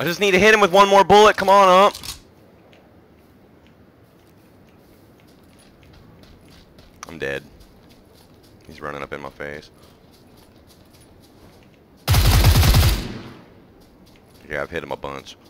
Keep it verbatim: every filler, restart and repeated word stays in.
I just need to hit him with one more bullet. Come on up. I'm dead. He's running up in my face. Yeah, I've hit him a bunch.